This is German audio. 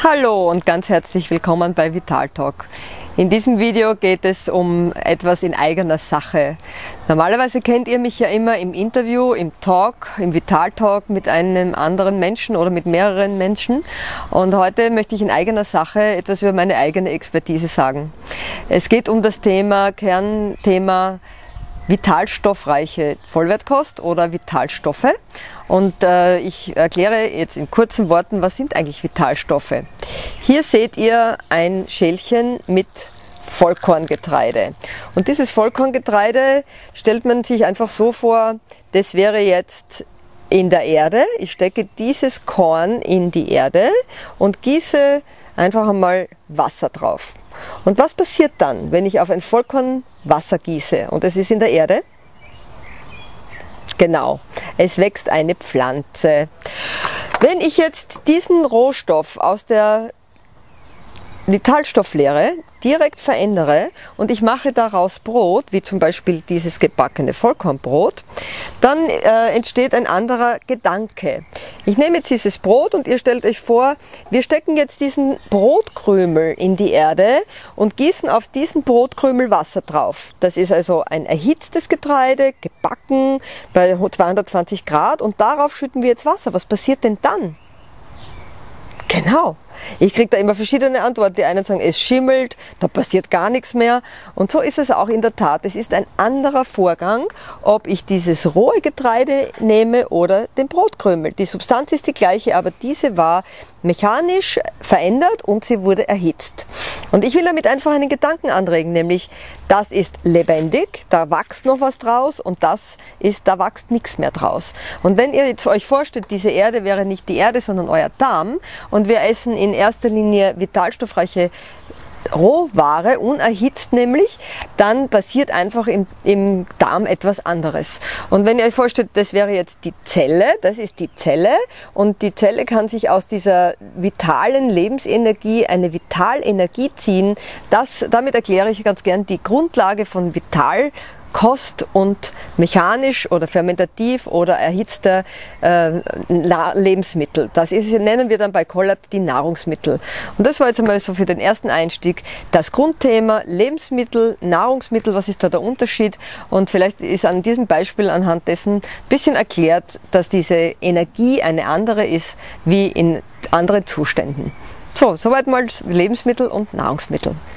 Hallo und ganz herzlich willkommen bei Vitaltalk. In diesem Video geht es um etwas in eigener Sache. Normalerweise kennt ihr mich ja immer im Interview, im Talk, im Vitaltalk mit einem anderen Menschen oder mit mehreren Menschen. Und heute möchte ich in eigener Sache etwas über meine eigene Expertise sagen. Es geht um das Kernthema vitalstoffreiche Vollwertkost oder Vitalstoffe. Und ich erkläre jetzt in kurzen Worten, was sind eigentlich Vitalstoffe. Hier seht ihr ein Schälchen mit Vollkorngetreide. Und dieses Vollkorngetreide stellt man sich einfach so vor, das wäre jetzt in der Erde. Ich stecke dieses Korn in die Erde und gieße einfach einmal Wasser drauf. Und was passiert dann, wenn ich auf ein Vollkorn Wasser gieße und es ist in der Erde? Genau, es wächst eine Pflanze. Wenn ich jetzt diesen Rohstoff aus der Vitalstofflehre direkt verändere und ich mache daraus Brot, wie zum Beispiel dieses gebackene Vollkornbrot, dann entsteht ein anderer Gedanke. Ich nehme jetzt dieses Brot und ihr stellt euch vor, wir stecken jetzt diesen Brotkrümel in die Erde und gießen auf diesen Brotkrümel Wasser drauf. Das ist also ein erhitztes Getreide, gebacken bei 220 Grad und darauf schütten wir jetzt Wasser. Was passiert denn dann? Genau. Ich kriege da immer verschiedene Antworten. Die einen sagen, es schimmelt, da passiert gar nichts mehr. Und so ist es auch in der Tat. Es ist ein anderer Vorgang, ob ich dieses rohe Getreide nehme oder den Brotkrümel. Die Substanz ist die gleiche, aber diese war mechanisch verändert und sie wurde erhitzt. Und ich will damit einfach einen Gedanken anregen, nämlich das ist lebendig, da wächst noch was draus und da wächst nichts mehr draus. Und wenn ihr jetzt euch vorstellt, diese Erde wäre nicht die Erde, sondern euer Darm und wir essen in erster Linie vitalstoffreiche Rohware, unerhitzt nämlich, dann passiert einfach im Darm etwas anderes. Und wenn ihr euch vorstellt, das wäre jetzt die Zelle, das ist die Zelle und die Zelle kann sich aus dieser vitalen Lebensenergie eine Vitalenergie ziehen. Damit erkläre ich ganz gern die Grundlage von Vitalkost und mechanisch oder fermentativ oder erhitzter Lebensmittel. Das nennen wir dann bei Collab die Nahrungsmittel. Und das war jetzt einmal so für den ersten Einstieg das Grundthema Lebensmittel, Nahrungsmittel, was ist da der Unterschied? Und vielleicht ist an diesem Beispiel anhand dessen ein bisschen erklärt, dass diese Energie eine andere ist wie in anderen Zuständen. So, soweit mal Lebensmittel und Nahrungsmittel.